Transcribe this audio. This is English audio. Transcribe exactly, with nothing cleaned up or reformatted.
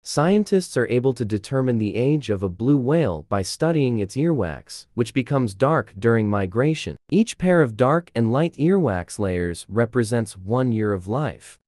Scientists are able to determine the age of a blue whale by studying its earwax, which becomes dark during migration. Each pair of dark and light earwax layers represents one year of life.